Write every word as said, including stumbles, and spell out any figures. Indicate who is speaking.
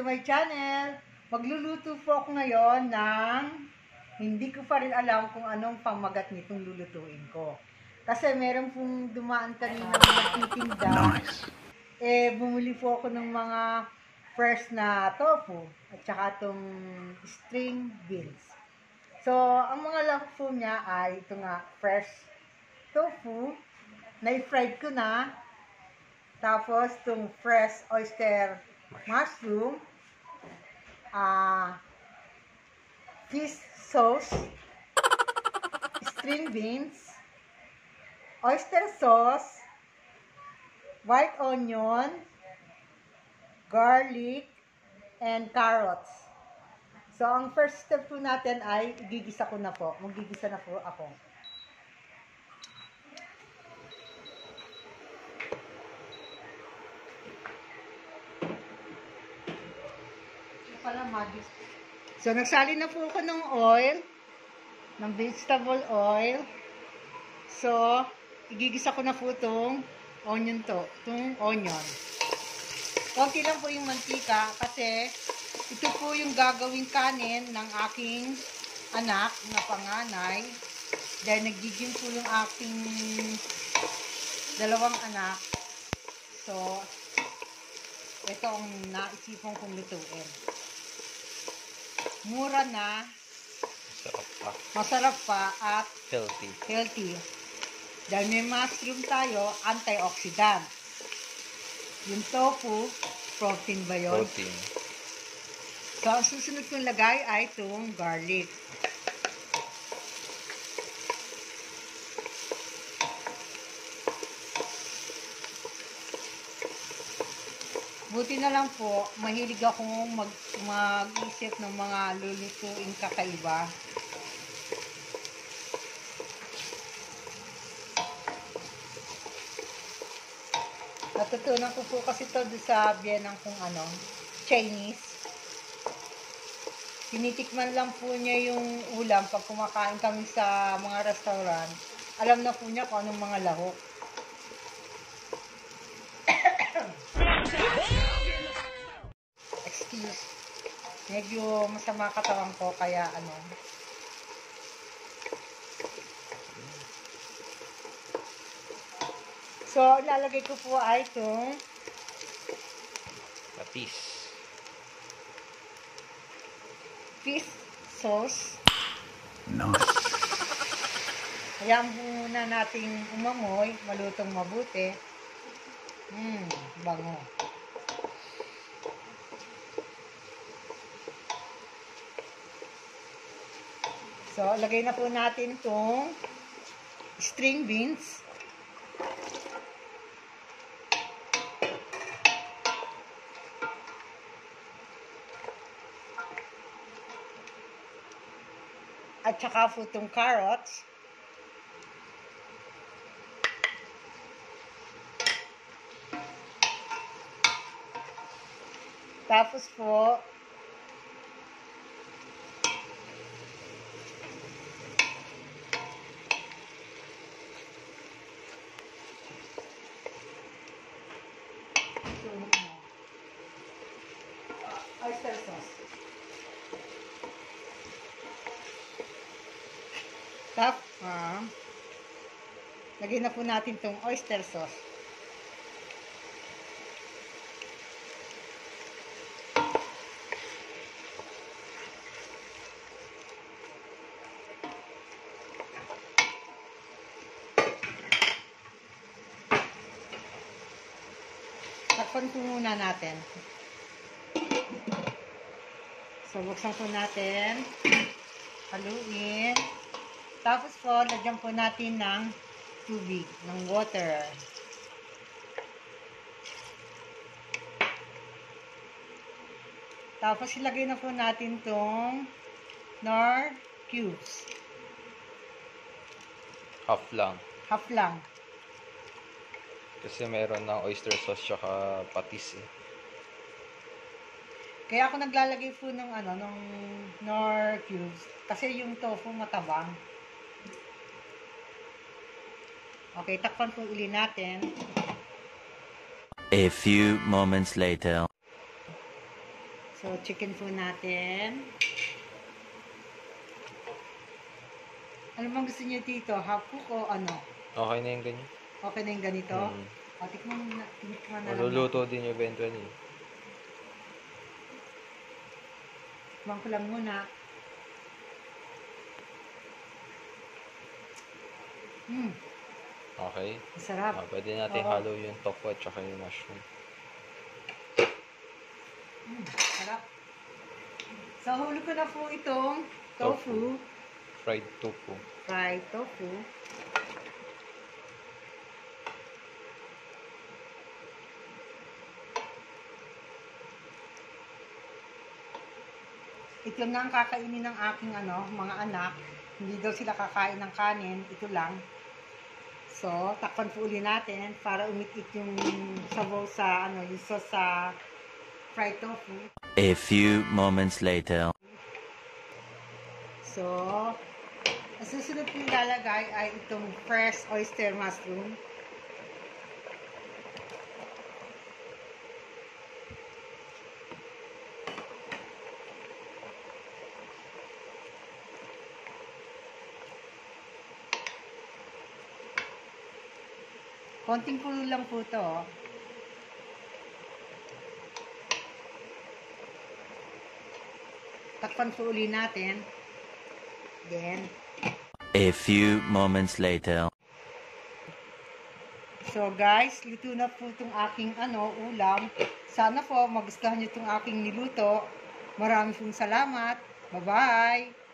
Speaker 1: to my channel. Magluluto po ako ngayon ng hindi ko pa rin alam kung anong pamagat nitong lulutuin ko. Kasi meron pong dumaan kanina na nagtitinda. Nice. Eh, bumili po ako ng mga fresh na tofu at saka itong string beans. So, ang mga lako po niya ay ito nga, fresh tofu, na-fried ko na. Tapos, itong fresh oyster mushroom, uh, fish sauce, string beans, oyster sauce, white onion, garlic, and carrots. So, ang first step po natin ay igigisa ko na po. Magigisa na po ako. So, nagsali na po ako ng oil, ng vegetable oil. So, igigisa ko na po itong onion to, itong onion. Konti lang po yung mantika kasi ito po yung gagawing kanin ng aking anak na panganay. Dahil nagiging po yung aking dalawang anak. So, ito ang naisipan kong lutuin. Mura na,
Speaker 2: masarap pa,
Speaker 1: masarap pa at
Speaker 2: healthy.
Speaker 1: healthy. Dahil may mushroom tayo, antioxidant. Yung tofu, protein ba yun?
Speaker 2: Protein.
Speaker 1: So, ang susunod kong lagay ay itong garlic. Buti na lang po, mahilig akong mag, mag-isip ng mga lulutuing kakaiba. Natutunan ko po kasi ito sa biyenang kung ano, Chinese. Tinitikman lang po niya yung ulam pag kumakain kami sa mga restaurant. Alam na po niya kung anong mga lahok. Excuse. Medyo masama katawan ko kaya ano. So, ilalagay ko po ay itong
Speaker 2: Patis.
Speaker 1: fish sauce.
Speaker 2: Nice.
Speaker 1: Hayaan muna nating umamoy, malutong mabuti. Mmm, bango. So, lagay na po natin itong string beans. At saka po itong carrots. Tapos po, oyster sauce. Tap, ah, lagyan na po natin itong oyster sauce. Takpan po muna natin. So, buksan po natin. Haluin. Tapos po, lagyan po natin ng tubig, ng water. Tapos, ilagay na po natin itong nor cubes.
Speaker 2: Half lang.
Speaker 1: Half lang.
Speaker 2: Kasi meron ng oyster sauce tsaka patis eh.
Speaker 1: Kaya ako naglalagay po ng ano, ng nor cubes. Kasi yung tofu matabang. Okay, takpan po uli natin.
Speaker 3: A few moments later.
Speaker 1: So, So, chicken po natin. Ano bang gusto niyo dito? Half cook o ano?
Speaker 2: Okay na yung ganyan.
Speaker 1: Okay na yung ganito?
Speaker 2: Mm.
Speaker 1: O, tikman mo na, tikman na lang.
Speaker 2: Maluluto din yung eventually.
Speaker 1: Tikman ko lang muna. Hmm,
Speaker 2: Okay.
Speaker 1: masarap.
Speaker 2: Ah, pwede natin
Speaker 1: Oo.
Speaker 2: halo yung tofu at saka yung mushroom.
Speaker 1: Hmm, sarap. So, huli ko na po itong tofu.
Speaker 2: Fried tofu.
Speaker 1: Fried tofu. Ito na ang kakainin ng aking ano, mga anak. Hindi daw sila kakain ng kanin. Ito lang. So, takpan po uli natin para umikit yung sabaw sa, ano, yung sauce sa fried tofu.
Speaker 3: A few moments later.
Speaker 1: So, ang susunod po ilalagay ay itong fresh oyster mushroom. Konting kulo lang po ito. Oh. Takpan po uli natin. Then,
Speaker 3: A few moments later.
Speaker 1: so guys, luto na po itong aking ano, ulam. Sana po magustuhan niyo itong aking niluto. Maraming pong salamat. Bye-bye!